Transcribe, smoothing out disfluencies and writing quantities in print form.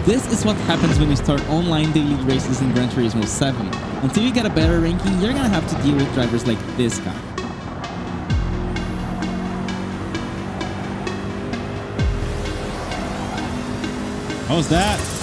This is what happens when you start online daily races in Gran Turismo 7. Until you get a better ranking, you're gonna have to deal with drivers like this guy. How's that?